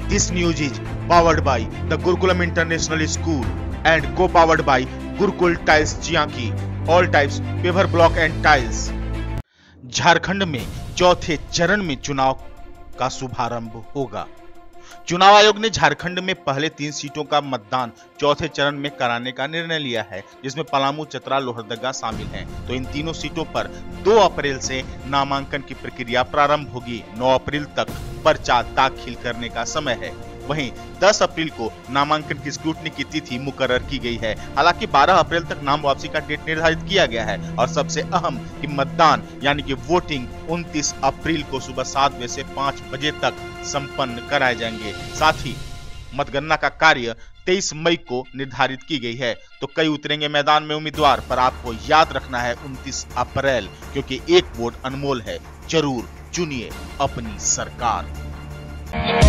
This news is powered by the Gurukulam International School and co-powered by Gurukul Tiles Jianki, all types paver block and tiles। Jharkhand में चौथे चरण में चुनाव का शुभारंभ होगा। चुनाव आयोग ने झारखंड में पहले 3 सीटों का मतदान चौथे चरण में कराने का निर्णय लिया है, जिसमें पलामू, चतरा, लोहरदगा शामिल हैं। तो इन तीनों सीटों पर 2 अप्रैल से नामांकन की प्रक्रिया प्रारंभ होगी। 9 अप्रैल तक पर्चा दाखिल करने का समय है। वहीं 10 अप्रैल को नामांकन की स्क्रूटनी की तिथि मुकर्रर की गई है। हालांकि 12 अप्रैल तक नाम वापसी का डेट निर्धारित किया गया है और सबसे अहम कि मतदान यानी कि वोटिंग 29 अप्रैल को सुबह 7 बजे से 5 बजे तक संपन्न कराए जाएंगे। साथ ही मतगणना का कार्य 23 मई को निर्धारित की गई है। तो कई उतरेंगे मैदान में उम्मीदवार, पर आपको याद रखना है 29 अप्रैल, क्योंकि एक वोट अनमोल है। जरूर चुनिए अपनी सरकार।